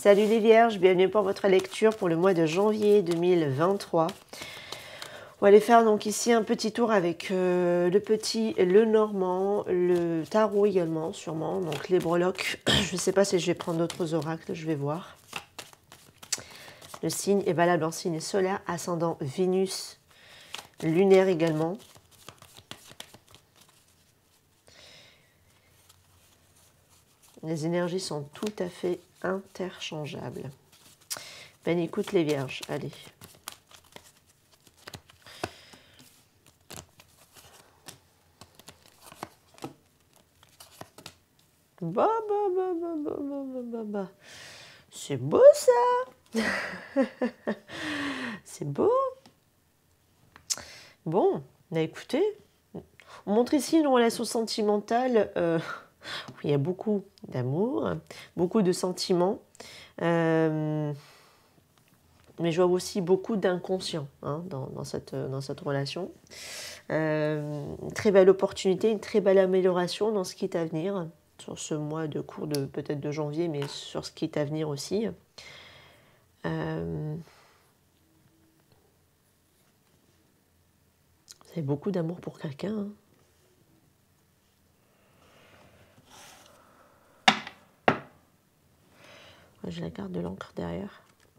Salut les vierges, bienvenue pour votre lecture pour le mois de janvier 2023. On va aller faire donc ici un petit tour avec le petit, le normand, le tarot également sûrement, donc les breloques. Je ne sais pas si je vais prendre d'autres oracles, je vais voir. Le signe est valable en signe solaire, ascendant Vénus, lunaire également. Les énergies sont tout à fait interchangeables. Ben écoute les vierges, allez. Bah. C'est beau ça. C'est beau. Bon, écoutez, on montre ici une relation sentimentale où il y a beaucoup d'amour, beaucoup de sentiments, mais je vois aussi beaucoup d'inconscient dans cette relation. Une très belle opportunité, une très belle amélioration dans ce qui est à venir, sur ce mois de cours de peut-être de janvier, mais sur ce qui est à venir aussi. Vous avez beaucoup d'amour pour quelqu'un. Hein. J'ai la carte de l'encre derrière.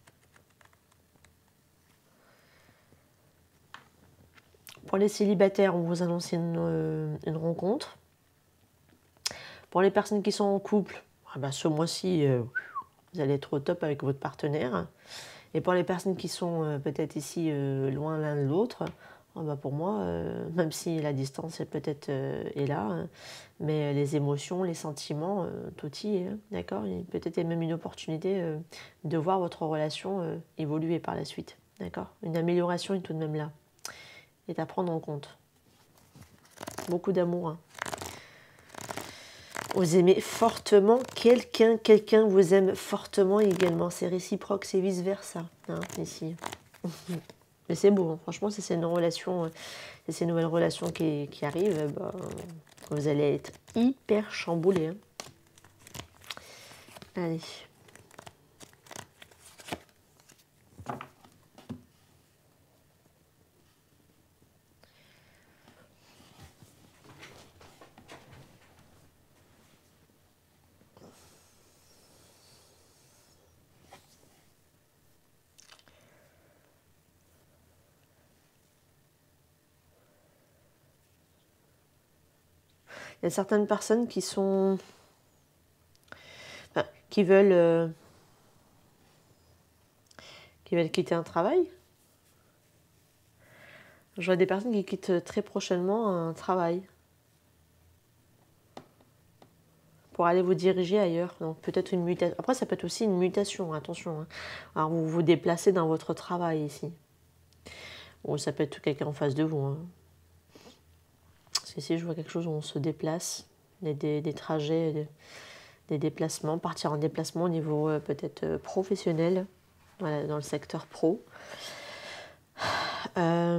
Pour les célibataires, on vous annonce une rencontre. Pour les personnes qui sont en couple, ce mois-ci, vous allez être au top avec votre partenaire. Et pour les personnes qui sont peut-être ici loin l'un de l'autre, pour moi, même si la distance est peut-être est là, hein, mais les émotions, les sentiments, tout y est, hein, d'accord. Il y a peut-être même une opportunité de voir votre relation évoluer par la suite, d'accord. Une amélioration est tout de même là, est à prendre en compte. Beaucoup d'amour. Hein. Vous aimez fortement quelqu'un vous aime fortement également. C'est réciproque, c'est vice-versa, hein, ici. Mais c'est beau, hein. Franchement, si c'est une relation, ces nouvelles relations qui arrivent, vous allez être hyper chamboulé. Hein. Allez. Il y a certaines personnes qui sont... qui veulent quitter un travail. Je vois des personnes qui quittent très prochainement un travail pour aller vous diriger ailleurs. Donc peut-être une mutation. Après, ça peut être aussi une mutation, attention. Hein. Alors vous vous déplacez dans votre travail ici. Ou ça peut être quelqu'un en face de vous. Hein. Parce qu'ici, je vois quelque chose où on se déplace, des trajets, des déplacements, partir en déplacement au niveau peut-être professionnel, voilà, dans le secteur pro. Il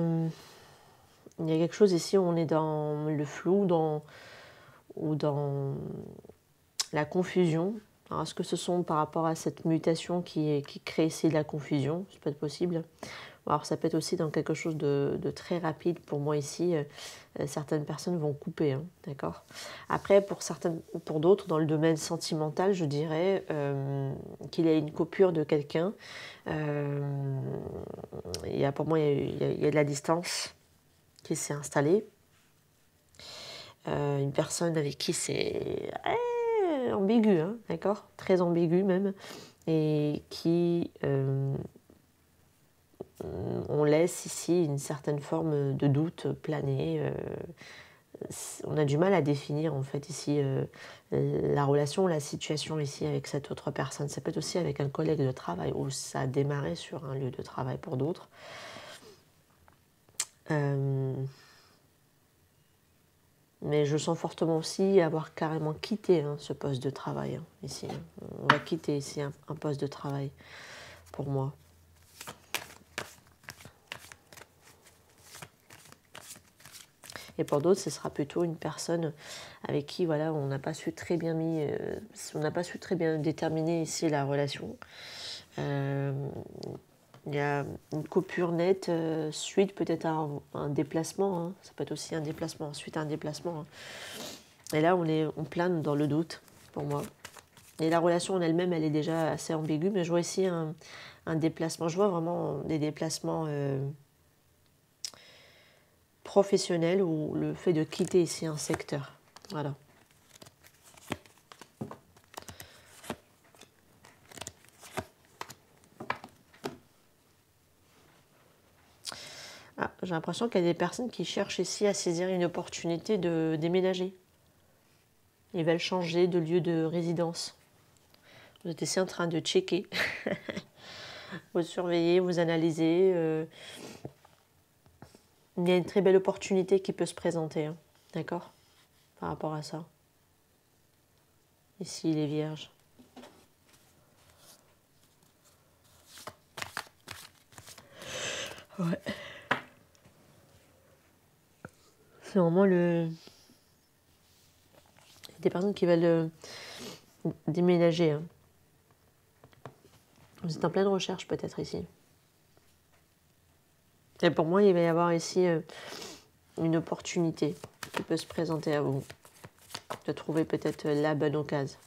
y a quelque chose ici où on est dans le flou ou dans la confusion. Alors, est-ce que ce sont par rapport à cette mutation qui crée ici de la confusion? Ça peut être possible. Alors, ça peut être aussi dans quelque chose de très rapide. Pour moi, ici, certaines personnes vont couper, hein, d'accord. Après, pour d'autres, dans le domaine sentimental, je dirais qu'il y a une coupure de quelqu'un. Pour moi, il y a de la distance qui s'est installée. Une personne avec qui c'est ambigu, hein, d'accord, très ambigu même, et qui on laisse ici une certaine forme de doute planer. On a du mal à définir en fait ici la relation, la situation ici avec cette autre personne. Ça peut être aussi avec un collègue de travail ou ça a démarré sur un lieu de travail pour d'autres. Mais je sens fortement aussi avoir carrément quitté ce poste de travail ici. On va quitter ici un poste de travail pour moi. Et pour d'autres, ce sera plutôt une personne avec qui, voilà, on n'a pas su très bien on n'a pas su très bien déterminer ici la relation. Il y a une coupure nette suite peut-être à un déplacement. Hein. Ça peut être aussi un déplacement, suite à un déplacement. Hein. Et là, on plane dans le doute, pour moi. Et la relation en elle-même, elle est déjà assez ambiguë, mais je vois ici un déplacement. Je vois vraiment des déplacements professionnels ou le fait de quitter ici un secteur. Voilà. Ah, j'ai l'impression qu'il y a des personnes qui cherchent ici à saisir une opportunité de déménager. Ils veulent changer de lieu de résidence. Vous êtes ici en train de checker. Vous surveillez, vous analysez. Il y a une très belle opportunité qui peut se présenter. Hein. D'accord? Par rapport à ça. Ici, les vierges. Ouais. C'est vraiment des personnes qui veulent déménager. Hein. Vous êtes en pleine recherche peut-être ici. Et pour moi, il va y avoir ici une opportunité qui peut se présenter à vous. De trouver peut-être la bonne occasion.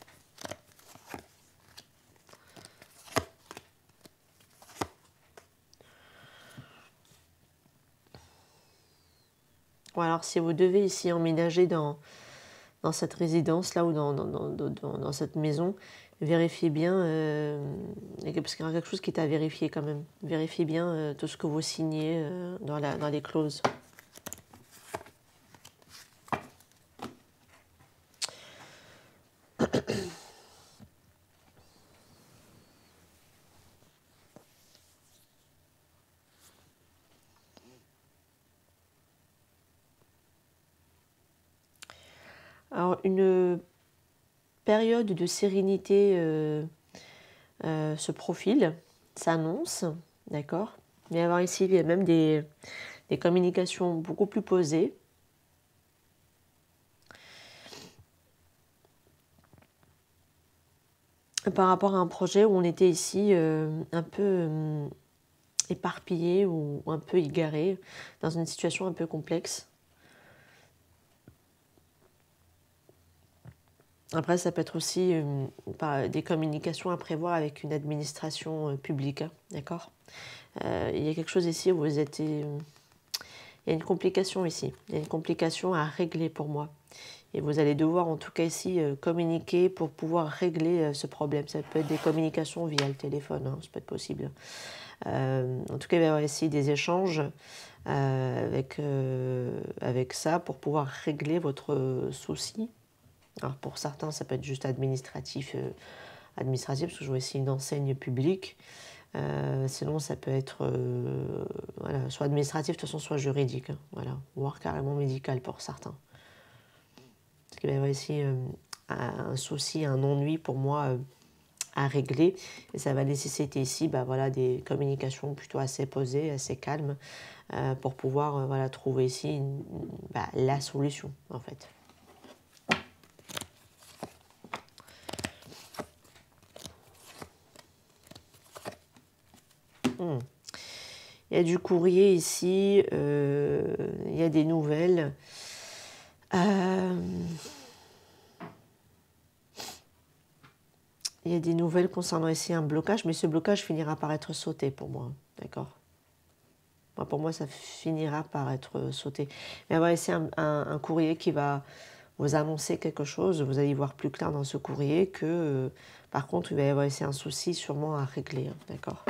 Ou alors si vous devez ici emménager dans cette résidence là ou dans cette maison, vérifiez bien, parce qu'il y a quelque chose qui est à vérifier quand même. Vérifiez bien tout ce que vous signez dans les clauses. Alors une période de sérénité se profile, s'annonce, d'accord. Il va y avoir ici même des communications beaucoup plus posées. Par rapport à un projet où on était ici un peu éparpillé ou un peu égaré, dans une situation un peu complexe. Après, ça peut être aussi des communications à prévoir avec une administration publique, hein, d'accord. Il y a quelque chose ici où vous êtes... il y a une complication ici, il y a une complication à régler pour moi. Et vous allez devoir en tout cas ici communiquer pour pouvoir régler ce problème. Ça peut être des communications via le téléphone, hein, ça peut être possible. En tout cas, il va y avoir ici des échanges avec ça pour pouvoir régler votre souci. Alors pour certains, ça peut être juste administratif, parce que je vois ici une enseigne publique. Sinon, ça peut être voilà, soit administratif, de toute façon, soit juridique, hein, voilà, voire carrément médical pour certains. Parce qu'il va y avoir ici un souci, un ennui pour moi à régler. Et ça va nécessiter ici voilà, des communications plutôt assez posées, assez calmes, pour pouvoir voilà, trouver ici la solution, en fait. Il y a du courrier ici, il y a des nouvelles. Il y a des nouvelles concernant ici un blocage, mais ce blocage finira par être sauté pour moi, d'accord. Pour moi, ça finira par être sauté. Mais il va y avoir ici un courrier qui va vous annoncer quelque chose. Vous allez y voir plus clair dans ce courrier que, par contre, il va y avoir ici un souci sûrement à régler, hein, d'accord.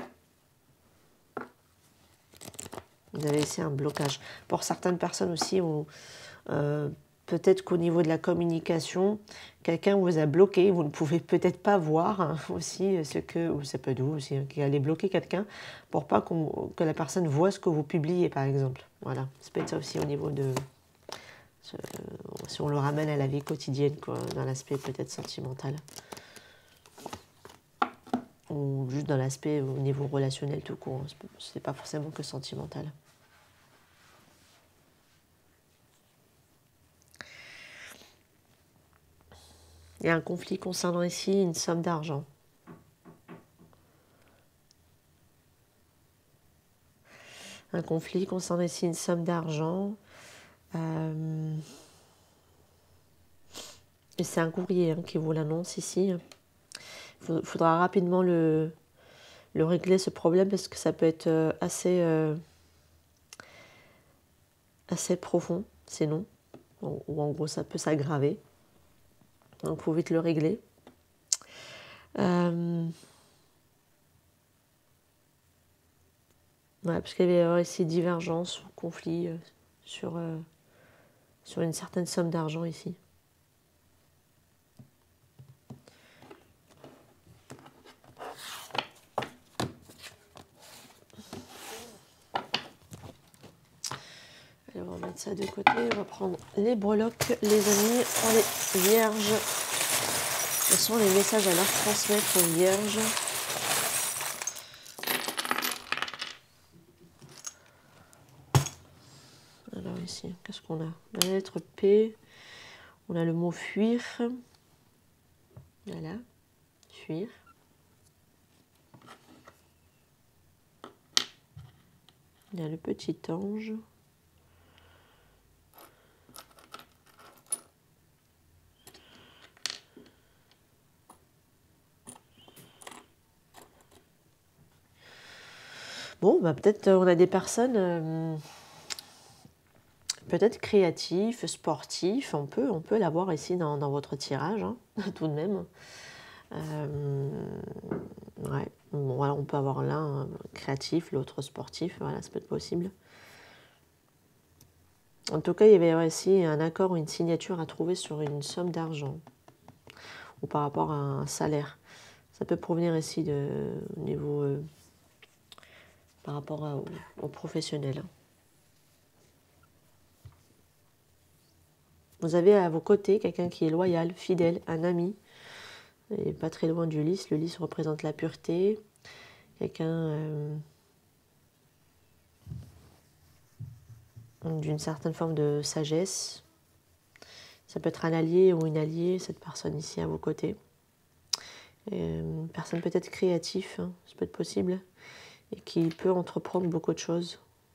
Vous avez ici un blocage. Pour certaines personnes aussi, peut-être qu'au niveau de la communication, quelqu'un vous a bloqué, vous ne pouvez peut-être pas voir hein, aussi ce que, ou ça peut être vous aussi, hein, qui allez bloquer quelqu'un pour pas que la personne voit ce que vous publiez, par exemple. Voilà, ça peut être ça aussi au niveau de... si on le ramène à la vie quotidienne, quoi, dans l'aspect peut-être sentimental. Ou juste dans l'aspect au niveau relationnel tout court, c'est pas forcément que sentimental. Il y a un conflit concernant ici une somme d'argent. Un conflit concernant ici une somme d'argent. Et c'est un courrier qui vous l'annonce ici. Il faudra rapidement le régler ce problème parce que ça peut être assez profond, sinon. Ou en gros, ça peut s'aggraver. Donc, il faut vite le régler. Ouais, parce qu'il y avait ici divergence ou conflit sur une certaine somme d'argent ici. Allez, on va mettre ça de côté. On va prendre les breloques, les amis, pour les vierges. Quels sont les messages à leur transmettre aux vierges? Alors ici, qu'est-ce qu'on a? La lettre P, on a le mot fuir. Voilà, fuir. Il y a le petit ange. Bon, bah peut-être on a des personnes peut-être créatifs, sportifs. On peut l'avoir ici dans votre tirage, tout de même. Ouais. Bon, voilà, on peut avoir l'un créatif, l'autre sportif. Voilà, ça peut être possible. En tout cas, il y avait ici un accord ou une signature à trouver sur une somme d'argent ou par rapport à un salaire. Ça peut provenir ici au niveau par rapport aux professionnels. Vous avez à vos côtés quelqu'un qui est loyal, fidèle, un ami. Et pas très loin du lys. Le lys représente la pureté. Quelqu'un d'une certaine forme de sagesse. Ça peut être un allié ou une alliée, cette personne ici à vos côtés. Une personne peut-être créative, ça peut être possible, et qui peut entreprendre beaucoup de choses.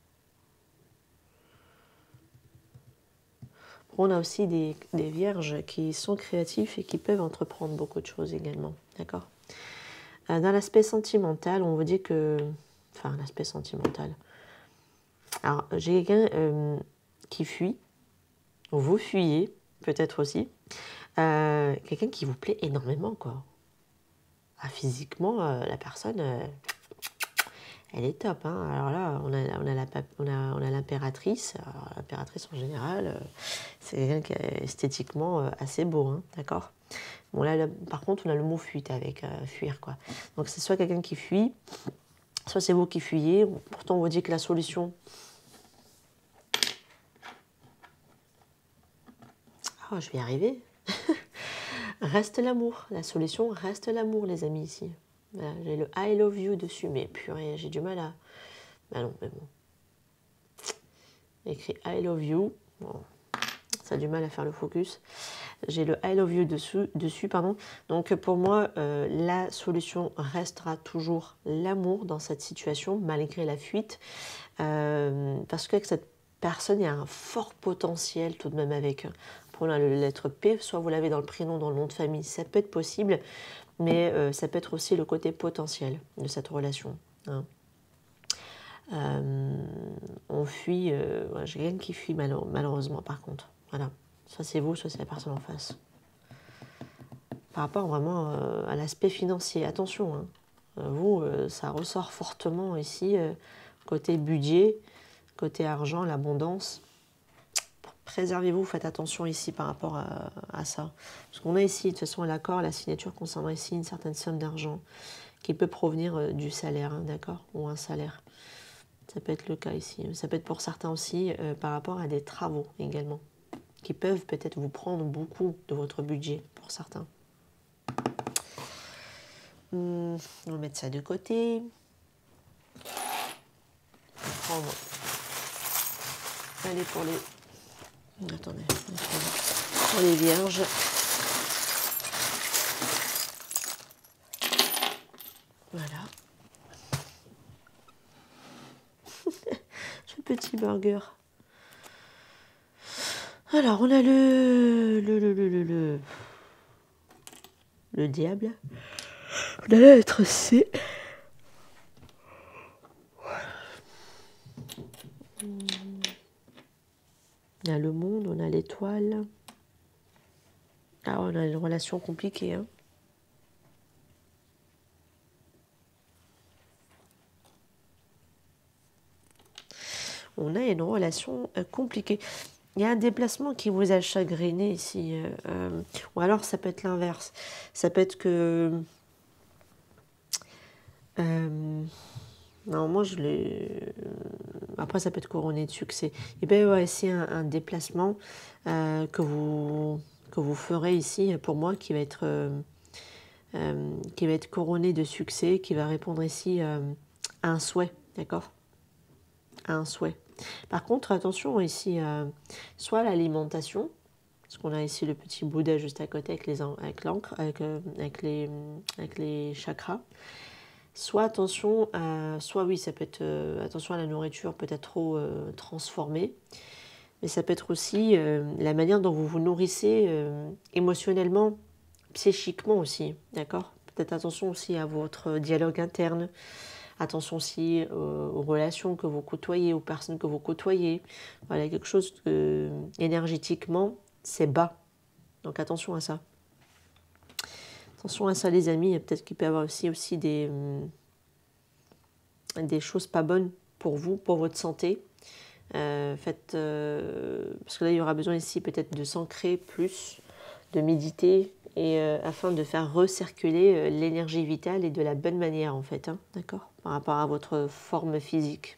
On a aussi des vierges qui sont créatifs et qui peuvent entreprendre beaucoup de choses également. D'accord. Dans l'aspect sentimental, on vous dit que... Enfin, l'aspect sentimental. Alors, j'ai quelqu'un qui fuit. Vous fuyez, peut-être aussi. Quelqu'un qui vous plaît énormément, quoi. Ah, physiquement, la personne... elle est top, Alors là, on a l'impératrice. L'impératrice en général, c'est quelqu'un qui est esthétiquement assez beau, d'accord. Bon là, par contre, on a le mot fuite avec fuir, quoi. Donc c'est soit quelqu'un qui fuit, soit c'est vous qui fuyez. Pourtant, on vous dit que la solution... Oh, je vais y arriver. Reste l'amour. La solution reste l'amour, les amis, ici. Voilà, j'ai le I love you dessus, mais purée, j'ai du mal à... Ben non, mais bon. Écrit I love you. Bon, ça a du mal à faire le focus. J'ai le I love you dessus, pardon. Donc pour moi, la solution restera toujours l'amour dans cette situation, malgré la fuite. Parce qu'avec cette personne, il y a un fort potentiel tout de même avec... Pour la lettre P, soit vous l'avez dans le prénom, dans le nom de famille, ça peut être possible. Mais ça peut être aussi le côté potentiel de cette relation. On fuit, j'ai quelqu'un qui fuit malheureusement par contre. Voilà, soit c'est vous, soit c'est la personne en face. Par rapport vraiment à l'aspect financier, attention, vous, ça ressort fortement ici, côté budget, côté argent, l'abondance. Préservez-vous, faites attention ici par rapport à ça. Parce qu'on a ici, de toute façon, l'accord, la signature concernant ici une certaine somme d'argent qui peut provenir du salaire, d'accord, ou un salaire. Ça peut être le cas ici. Ça peut être pour certains aussi par rapport à des travaux également, qui peuvent peut-être vous prendre beaucoup de votre budget pour certains. On va mettre ça de côté. On va prendre... Allez, pour les... Attendez, pour les vierges. Voilà. Ce petit burger. Alors, on a le diable. On a la lettre C. On a le monde, on a l'étoile. Ah, on a une relation compliquée, hein. On a une relation compliquée. Il y a un déplacement qui vous a chagriné ici. Ou alors ça peut être l'inverse. Ça peut être que... non, moi je l'ai... Après ça peut être couronné de succès. Et bien ouais, ici un déplacement que vous ferez ici pour moi qui va être couronné de succès, qui va répondre ici à un souhait, d'accord? À un souhait. Par contre, attention ici, soit l'alimentation, parce qu'on a ici le petit Bouddha juste à côté avec les chakras. Soit attention, soit oui, ça peut être attention à la nourriture peut-être trop transformée, mais ça peut être aussi la manière dont vous vous nourrissez émotionnellement, psychiquement aussi, d'accord? Peut-être attention aussi à votre dialogue interne. Attention aussi aux relations que vous côtoyez, aux personnes que vous côtoyez. Voilà, quelque chose énergétiquement, c'est bas. Donc attention à ça. Attention à ça les amis, peut-être qu'il peut y avoir aussi des choses pas bonnes pour vous, pour votre santé. Parce que là il y aura besoin ici peut-être de s'ancrer plus, de méditer et afin de faire recirculer l'énergie vitale et de la bonne manière en fait, hein, d'accord, par rapport à votre forme physique.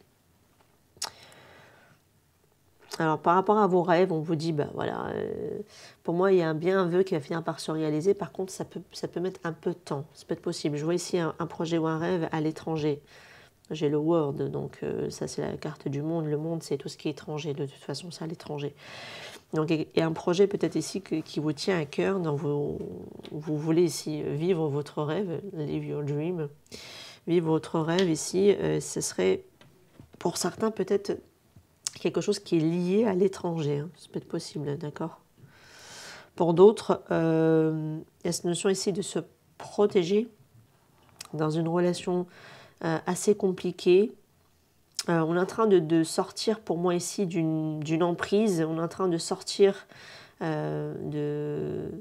Alors par rapport à vos rêves, on vous dit, bah voilà, pour moi il y a bien un vœu qui va finir par se réaliser, par contre ça peut mettre un peu de temps, ça peut être possible. Je vois ici un projet ou un rêve à l'étranger. J'ai le World, donc ça c'est la carte du monde. Le monde c'est tout ce qui est étranger, de toute façon c'est à l'étranger. Donc il y a un projet peut-être ici qui vous tient à cœur, dont vous voulez ici vivre votre rêve, live your dream. Vivre votre rêve ici, ce serait pour certains peut-être quelque chose qui est lié à l'étranger, hein. Ça peut être possible, d'accord. Pour d'autres, il y a cette notion ici de se protéger dans une relation assez compliquée. On est en train de sortir pour moi ici d'une emprise, on est en train de sortir d'une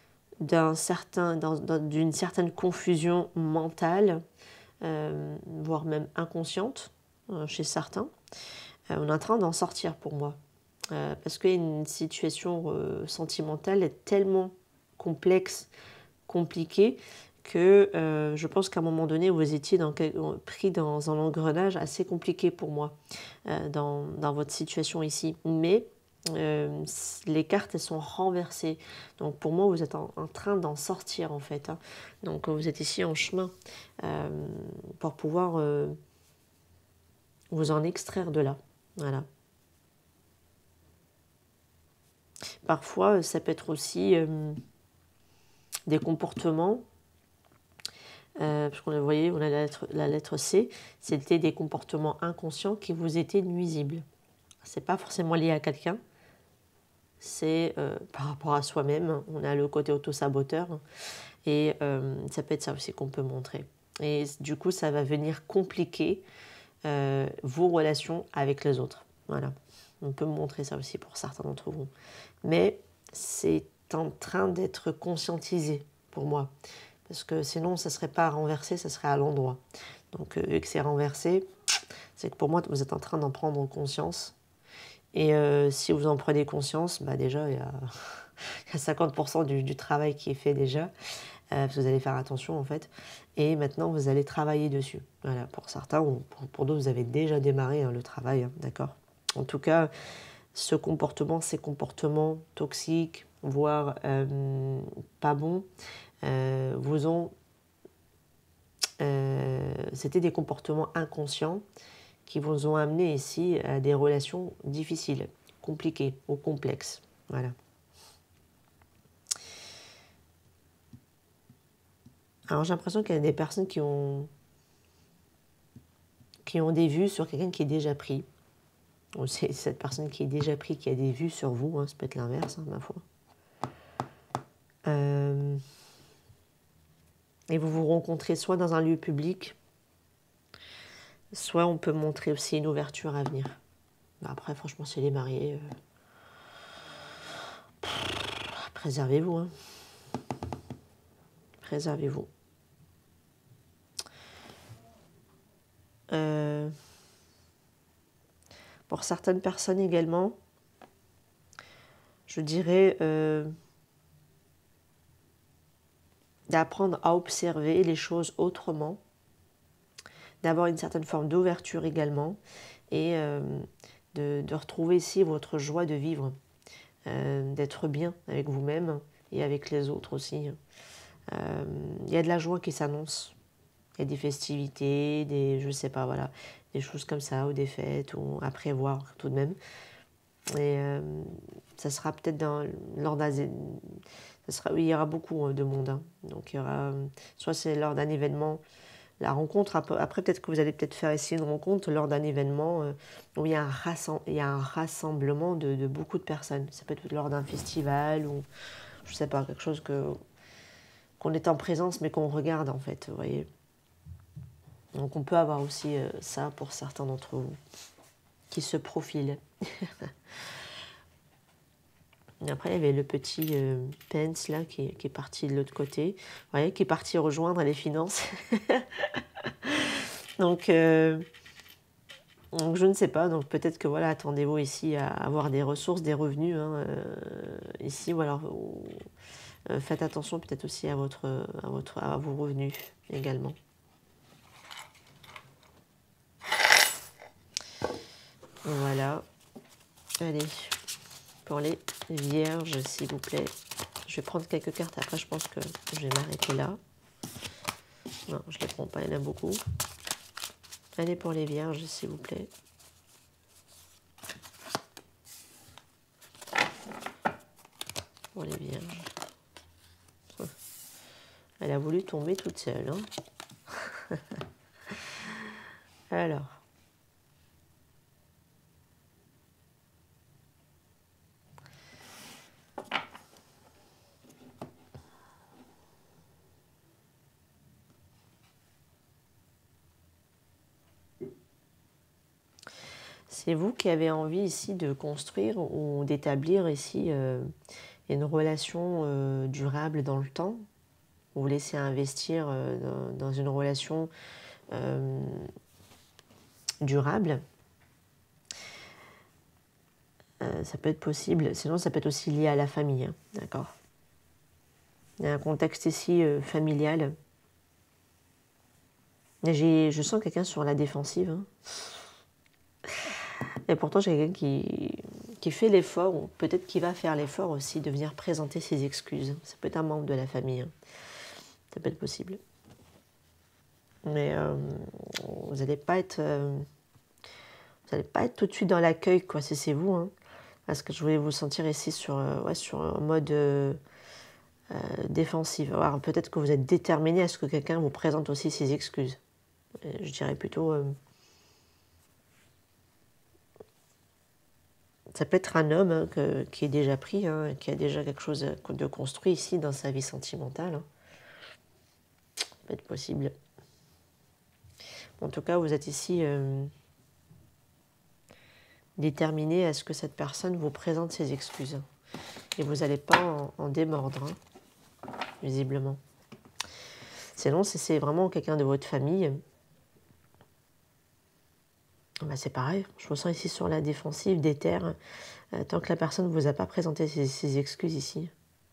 certaine confusion mentale, voire même inconsciente chez certains. On est en train d'en sortir pour moi. Parce qu'une situation sentimentale est tellement complexe, compliquée, que je pense qu'à un moment donné, vous étiez pris dans un engrenage assez compliqué pour moi, dans votre situation ici. Mais les cartes, elles sont renversées. Donc pour moi, vous êtes en train d'en sortir, en fait, hein. Donc vous êtes ici en chemin pour pouvoir vous en extraire de là. Voilà. Parfois, ça peut être aussi des comportements. Parce qu'on vous voyez, on a la lettre C, c'était des comportements inconscients qui vous étaient nuisibles. C'est pas forcément lié à quelqu'un, c'est par rapport à soi-même. On a le côté auto-saboteur et ça peut être ça aussi qu'on peut montrer. Et du coup, ça va venir compliquer vos relations avec les autres. Voilà, on peut montrer ça aussi pour certains d'entre vous. Mais c'est en train d'être conscientisé pour moi. Parce que sinon, ça ne serait pas renversé, ça serait à l'endroit. Donc, vu que c'est renversé, c'est que pour moi, vous êtes en train d'en prendre conscience. Et si vous en prenez conscience, bah déjà, il y a 50% du travail qui est fait déjà. Parce que vous allez faire attention, en fait. Et maintenant, vous allez travailler dessus. Voilà, pour certains, ou pour d'autres, vous avez déjà démarré hein, le travail, hein, d'accord. En tout cas, ces comportements toxiques, voire pas bons, c'était des comportements inconscients qui vous ont amené ici à des relations difficiles, compliquées ou complexes. Voilà. Alors j'ai l'impression qu'il y a des personnes qui ont qui ont des vues sur quelqu'un qui est déjà pris. Ou c'est cette personne qui est déjà pris qui a des vues sur vous, hein, ça peut être l'inverse, hein, ma foi. Et vous vous rencontrez soit dans un lieu public, soit on peut montrer aussi une ouverture à venir. Après, franchement, si elle est mariée, préservez-vous. Hein. Préservez-vous. Pour certaines personnes également, je dirais d'apprendre à observer les choses autrement, d'avoir une certaine forme d'ouverture également, et de retrouver ici votre joie de vivre, d'être bien avec vous-même et avec les autres aussi. Il y a de la joie qui s'annonce. Il y a des festivités, je sais pas, voilà, des choses comme ça, ou des fêtes, ou à prévoir tout de même. Et ça sera peut-être lors d'un... il y aura beaucoup de monde. Hein. Donc il y aura... soit c'est lors d'un événement, la rencontre, après peut-être que vous allez peut-être faire ici une rencontre lors d'un événement où il y a un rassemblement de beaucoup de personnes. Ça peut être lors d'un festival, ou je sais pas, quelque chose qu'on est en présence mais qu'on regarde en fait, vous voyez. Donc on peut avoir aussi ça pour certains d'entre vous qui se profilent. Et après, il y avait le petit Pence là qui est parti de l'autre côté, vous voyez, qui est parti rejoindre les finances. donc je ne sais pas, donc peut-être que voilà, attendez-vous ici à avoir des ressources, des revenus hein, ici, ou alors faites attention peut-être aussi à vos revenus également. Voilà. Allez, pour les vierges, s'il vous plaît. Je vais prendre quelques cartes, après je pense que je vais m'arrêter là. Non, je ne les prends pas, il y en a beaucoup. Allez pour les vierges, s'il vous plaît. Pour les vierges. Elle a voulu tomber toute seule. Hein. Alors. C'est vous qui avez envie ici de construire ou d'établir ici une relation durable dans le temps. Vous vous laissez investir dans une relation durable. Ça peut être possible, sinon ça peut être aussi lié à la famille, hein, d'accord. Il y a un contexte ici familial. Je sens quelqu'un sur la défensive. Hein. Et pourtant, j'ai quelqu'un qui fait l'effort, ou peut-être qui va faire l'effort aussi de venir présenter ses excuses. Ça peut être un membre de la famille. Hein. Ça peut être possible. Mais vous n'allez pas être tout de suite dans l'accueil, quoi, si c'est vous. Hein. Parce que je voulais vous sentir ici sur un mode défensif. Alors peut-être que vous êtes déterminé à ce que quelqu'un vous présente aussi ses excuses. Je dirais plutôt... ça peut être un homme hein, qui est déjà pris, hein, qui a déjà quelque chose de construit ici dans sa vie sentimentale. Hein. Ça peut être possible. En tout cas, vous êtes ici déterminé à ce que cette personne vous présente ses excuses. Et vous n'allez pas en démordre, hein, visiblement. Sinon, si c'est vraiment quelqu'un de votre famille, bah c'est pareil. Je me sens ici sur la défensive, des terres, tant que la personne ne vous a pas présenté ses excuses ici.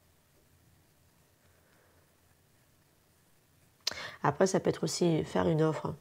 Après, ça peut être aussi faire une offre.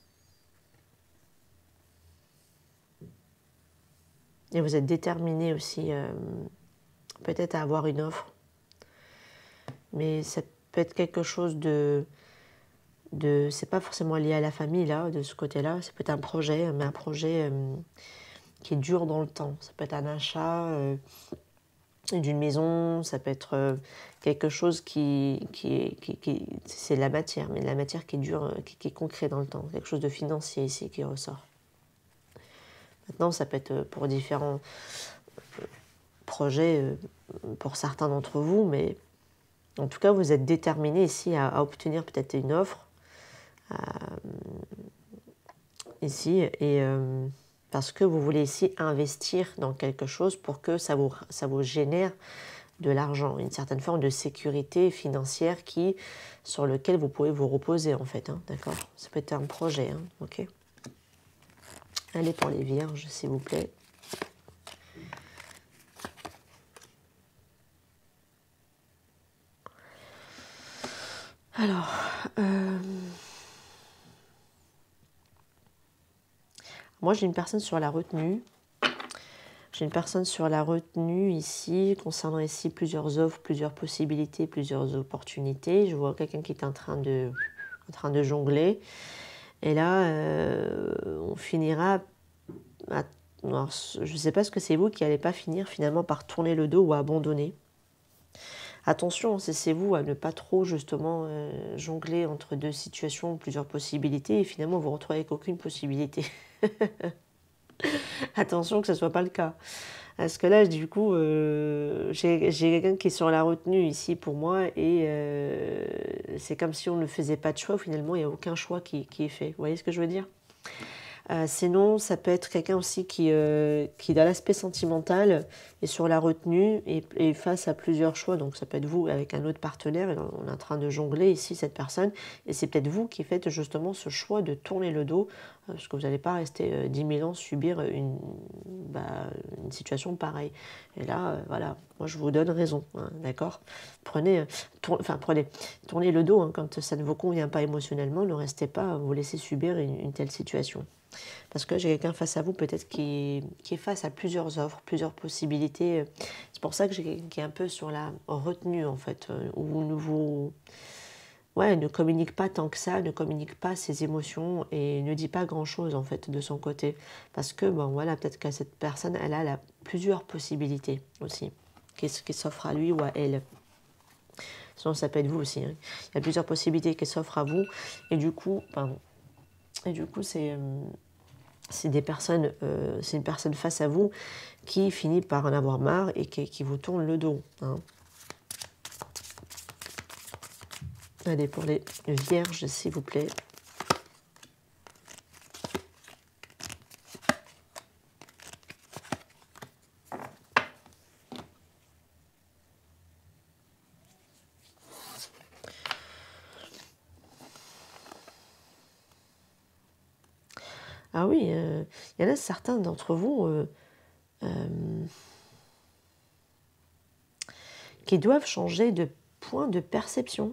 Et vous êtes déterminé aussi, peut-être à avoir une offre. Mais ça peut être quelque chose c'est pas forcément lié à la famille, là, de ce côté-là. Ça peut être un projet, mais un projet qui est dur dans le temps. Ça peut être un achat d'une maison, ça peut être quelque chose c'est de la matière, mais de la matière qui est dure, qui est concret dans le temps, quelque chose de financier ici qui ressort. Maintenant, ça peut être pour différents projets, pour certains d'entre vous, mais en tout cas, vous êtes déterminé ici à obtenir peut-être une offre ici, et parce que vous voulez ici investir dans quelque chose pour que ça vous génère de l'argent, une certaine forme de sécurité financière sur lequel vous pouvez vous reposer en fait, hein, d'accord? Ça peut être un projet, hein, ok? Allez pour les vierges, s'il vous plaît. Alors, moi j'ai une personne sur la retenue. J'ai une personne sur la retenue ici, concernant ici plusieurs offres, plusieurs possibilités, plusieurs opportunités. Je vois quelqu'un qui est en train de jongler. Et là, on finira... Alors, je ne sais pas ce que c'est vous qui n'allez pas finir finalement par tourner le dos ou abandonner. Attention, c'est vous à ne pas trop justement jongler entre deux situations, plusieurs possibilités, et finalement vous retrouvez avec aucune possibilité. Attention que ce ne soit pas le cas. Parce que là, du coup, j'ai quelqu'un qui est sur la retenue ici pour moi, et c'est comme si on ne faisait pas de choix. Finalement, il n'y a aucun choix qui est fait. Vous voyez ce que je veux dire? Sinon, ça peut être quelqu'un aussi qui dans l'aspect sentimental est sur la retenue et face à plusieurs choix. Donc ça peut être vous avec un autre partenaire, et on est en train de jongler ici cette personne, et c'est peut-être vous qui faites justement ce choix de tourner le dos, parce que vous n'allez pas rester 10 000 ans subir une situation pareille. Et là, voilà, moi je vous donne raison, hein, d'accord? Tournez le dos, hein, quand ça ne vous convient pas émotionnellement, ne restez pas à vous laisser subir une telle situation. Parce que j'ai quelqu'un face à vous peut-être qui est face à plusieurs offres, plusieurs possibilités. C'est pour ça que j'ai quelqu'un qui est un peu sur la retenue en fait, où ne communique pas tant que ça, ne communique pas ses émotions et ne dit pas grand-chose en fait de son côté. Parce que bon voilà, peut-être que cette personne, elle a plusieurs possibilités aussi qui s'offrent à lui ou à elle. Sinon ça peut être vous aussi, hein. Il y a plusieurs possibilités qui s'offrent à vous, et du coup, c'est une personne face à vous qui finit par en avoir marre et qui vous tourne le dos, hein. Allez, pour les vierges, s'il vous plaît. Ah oui, il y en a certains d'entre vous qui doivent changer de point de perception.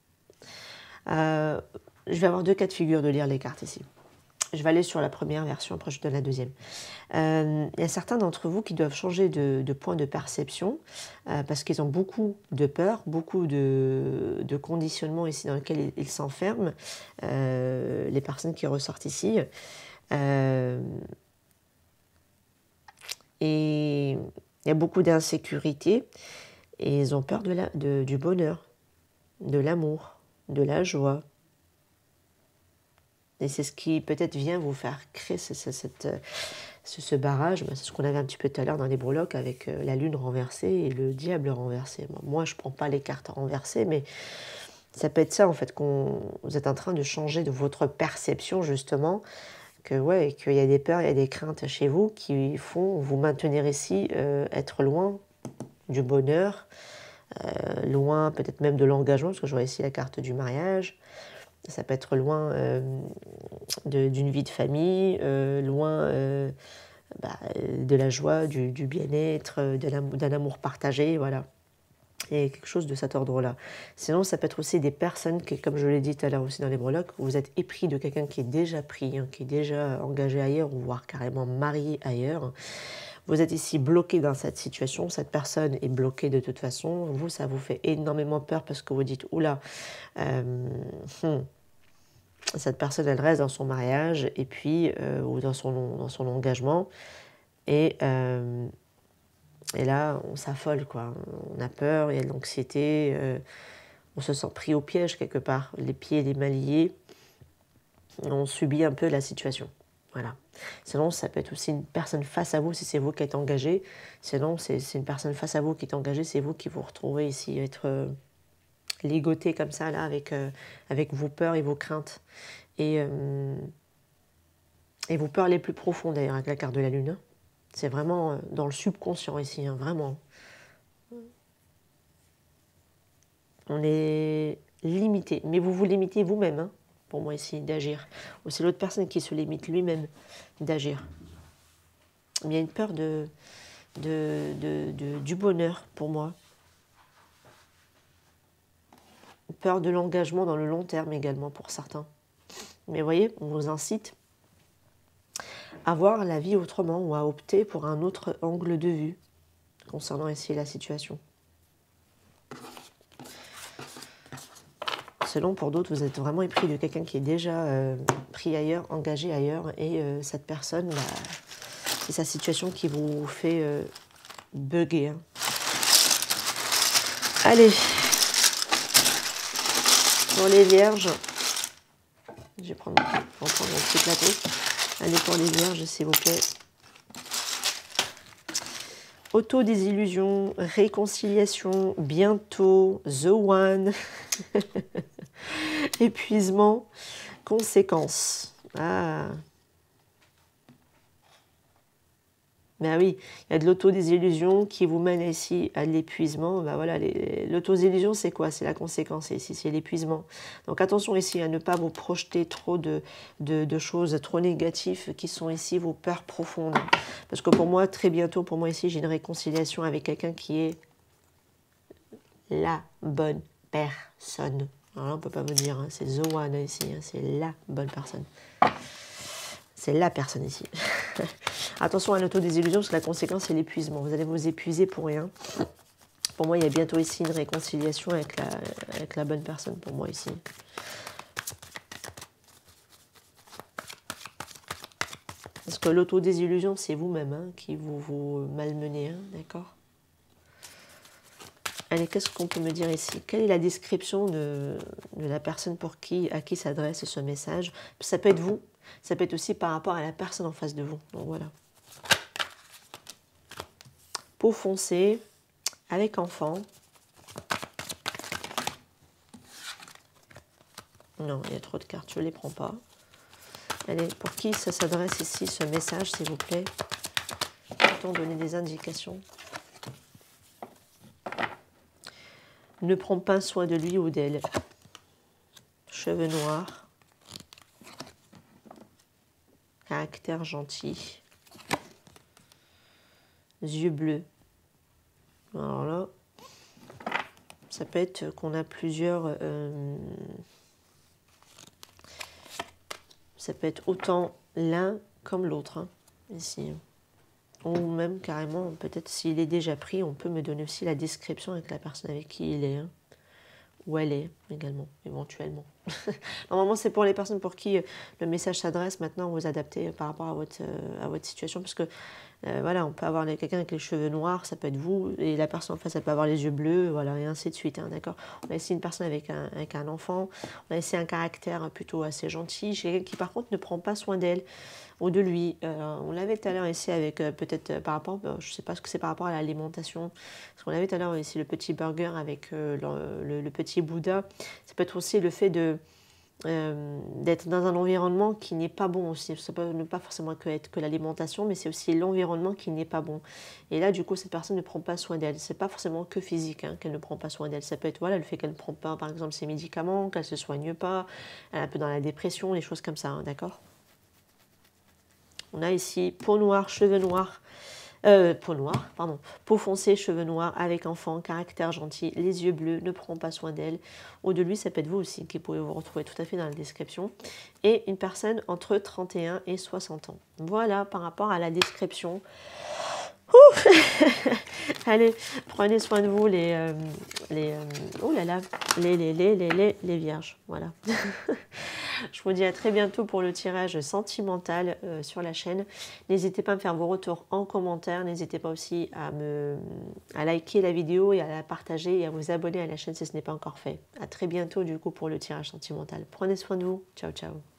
Je vais avoir deux cas de figure de lire les cartes ici. Je vais aller sur la première version, après je donne la deuxième. Il y a certains d'entre vous qui doivent changer de point de perception parce qu'ils ont beaucoup de peur, beaucoup de conditionnements ici dans lesquels ils s'enferment, les personnes qui ressortent ici. Et il y a beaucoup d'insécurité et ils ont peur du bonheur, de l'amour, de la joie. Et c'est ce qui peut-être vient vous faire créer ce barrage. C'est ce qu'on avait un petit peu tout à l'heure dans les breloques avec la lune renversée et le diable renversé. Moi, je ne prends pas les cartes renversées, mais ça peut être ça en fait, vous êtes en train de changer de votre perception justement, qu'il y a des peurs, il y a des craintes chez vous qui font vous maintenir ici, être loin du bonheur, loin peut-être même de l'engagement, parce que je vois ici la carte du mariage. Ça peut être loin d'une vie de famille, loin de la joie, du bien-être, d'un amour partagé, voilà. Et quelque chose de cet ordre-là. Sinon, ça peut être aussi des personnes qui, comme je l'ai dit tout à l'heure aussi dans les breloques, vous êtes épris de quelqu'un qui est déjà pris, hein, qui est déjà engagé ailleurs, ou voire carrément marié ailleurs. Vous êtes ici bloqué dans cette situation, cette personne est bloquée de toute façon. Vous, ça vous fait énormément peur parce que vous dites, oula, cette personne, elle reste dans son mariage et puis ou dans son engagement, et Et là, on s'affole, quoi. On a peur, il y a de l'anxiété, on se sent pris au piège quelque part, les pieds et les mains liés. On subit un peu la situation. Voilà. Sinon, ça peut être aussi une personne face à vous si c'est vous qui êtes engagé. Sinon, c'est une personne face à vous qui est engagée, c'est vous qui vous retrouvez ici, être ligoté comme ça, là, avec vos peurs et vos craintes. Et vos peurs les plus profondes, d'ailleurs, avec la carte de la Lune. Hein. C'est vraiment dans le subconscient ici, hein, vraiment. On est limité, mais vous vous limitez vous-même, hein, pour moi ici, d'agir. Ou c'est l'autre personne qui se limite lui-même d'agir. Il y a une peur du bonheur, pour moi. Une peur de l'engagement dans le long terme également, pour certains. Mais vous voyez, on vous incite à voir la vie autrement ou à opter pour un autre angle de vue concernant ici la situation. Selon, pour d'autres, vous êtes vraiment épris de quelqu'un qui est déjà pris ailleurs, engagé ailleurs, et cette personne, c'est sa situation qui vous fait bugger. Hein. Allez, pour les vierges, je vais prendre mon petit plateau. Allez, pour les vierges, s'il vous plaît. Autodésillusion, réconciliation, bientôt, the one, épuisement, conséquences. Ah. Ben oui, il y a de l'autodésillusion qui vous mène ici à l'épuisement. Ben voilà, l'autodésillusion, c'est quoi? C'est la conséquence ici, c'est l'épuisement. Donc attention ici à ne pas vous projeter trop de choses trop négatives qui sont ici vos peurs profondes. Parce que pour moi, très bientôt, pour moi ici, j'ai une réconciliation avec quelqu'un qui est la bonne personne. Alors là, on ne peut pas me dire, hein, c'est the one ici, hein, c'est la bonne personne. C'est la personne ici. Attention à l'autodésillusion, parce que la conséquence, c'est l'épuisement. Vous allez vous épuiser pour rien. Pour moi, il y a bientôt ici une réconciliation avec la bonne personne, pour moi, ici. Parce que l'autodésillusion, c'est vous-même hein, qui vous malmenez, hein, d'accord? Allez, qu'est-ce qu'on peut me dire ici? Quelle est la description de la personne à qui s'adresse ce message? Ça peut être vous, ça peut être aussi par rapport à la personne en face de vous. Donc voilà. Peau foncée, avec enfant. Non, il y a trop de cartes, je ne les prends pas. Allez, pour qui ça s'adresse ici, ce message, s'il vous plaît? Peut-on donner des indications? Ne prends pas soin de lui ou d'elle. Cheveux noirs. Caractère gentil. Yeux bleus. Alors là, ça peut être qu'on a plusieurs... ça peut être autant l'un comme l'autre, hein, ici. Ou même carrément, peut-être s'il est déjà pris, on peut me donner aussi la description avec la personne avec qui il est. Hein. Où elle est également, éventuellement. Normalement, c'est pour les personnes pour qui le message s'adresse. Maintenant, vous adaptez par rapport à votre situation. Parce que, voilà, on peut avoir quelqu'un avec les cheveux noirs, ça peut être vous. Et la personne en face, elle peut avoir les yeux bleus, voilà, et ainsi de suite. Hein, d'accord. On a ici une personne avec un enfant. On a ici un caractère plutôt assez gentil. Quelqu'un qui, par contre, ne prend pas soin d'elle ou de lui. On l'avait tout à l'heure ici avec peut-être par rapport, je ne sais pas ce que c'est par rapport à l'alimentation. Parce qu'on avait tout à l'heure ici le petit burger avec le petit Bouddha. Ça peut être aussi le fait d'être dans un environnement qui n'est pas bon aussi. Ça peut ne pas forcément être que l'alimentation, mais c'est aussi l'environnement qui n'est pas bon. Et là, du coup, cette personne ne prend pas soin d'elle. C'est pas forcément que physique hein, qu'elle ne prend pas soin d'elle. Ça peut être voilà, le fait qu'elle ne prend pas, par exemple, ses médicaments, qu'elle ne se soigne pas, elle est un peu dans la dépression, des choses comme ça, hein, d'accord? On a ici peau noire, cheveux noirs, peau foncée, cheveux noirs, avec enfant, caractère gentil, les yeux bleus, ne prend pas soin d'elle. Au de lui, ça peut être vous aussi, qui pouvez vous retrouver tout à fait dans la description. Et une personne entre 31 et 60 ans. Voilà, par rapport à la description. Allez, prenez soin de vous, les vierges. Voilà. Je vous dis à très bientôt pour le tirage sentimental sur la chaîne. N'hésitez pas à me faire vos retours en commentaire. N'hésitez pas aussi à liker la vidéo et à la partager et à vous abonner à la chaîne si ce n'est pas encore fait. À très bientôt du coup pour le tirage sentimental. Prenez soin de vous. Ciao, ciao.